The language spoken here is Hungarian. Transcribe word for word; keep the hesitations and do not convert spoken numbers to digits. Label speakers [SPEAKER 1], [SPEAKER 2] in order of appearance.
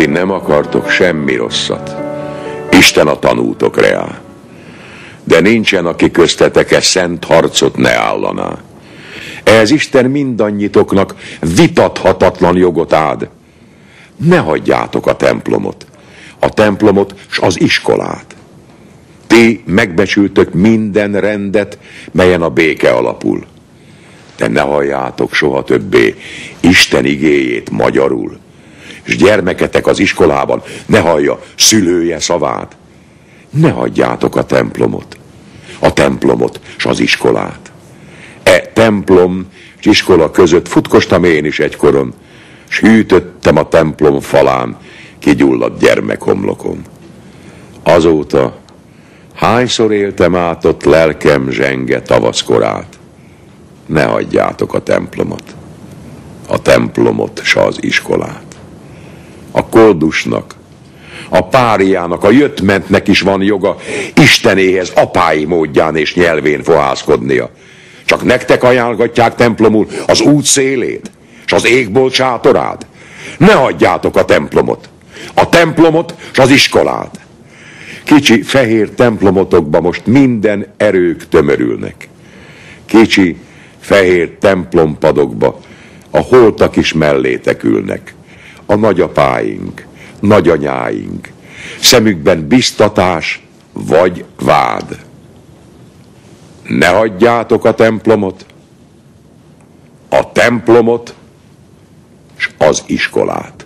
[SPEAKER 1] Ti nem akartok semmi rosszat. Isten a tanútok reá. De nincsen, aki köztetek e szent harcot ne állaná. Ehhez Isten mindannyitoknak vitathatatlan jogot ád. Ne hagyjátok a templomot, a templomot s az iskolát. Ti megbecsültök minden rendet, melyen a béke alapul. De ne halljátok soha többé Isten igéjét magyarul, és gyermeketek az iskolában ne hallja szülője szavát. Ne hagyjátok a templomot, a templomot s az iskolát. E templom és iskola között futkostam én is egykoron, s hűtöttem a templom falán kigyulladt gyermekhomlokon. Azóta hányszor éltem át ott lelkem zsenge tavaszkorát. Ne hagyjátok a templomot, a templomot s az iskolát. A koldusnak, a páriának, a jöttmentnek is van joga Istenéhez apái módján és nyelvén fohászkodnia. Csak nektek ajánlgatják templomul az út szélét, s az égbolt sátorát. Ne hagyjátok a templomot, a templomot s az iskolát. Kicsi fehér templomotokba most minden erők tömörülnek. Kicsi fehér templompadokba a holtak is mellétek ülnek. A nagyapáink, nagyanyáink, szemükben biztatás vagy vád. Ne hagyjátok a templomot, a templomot s az iskolát.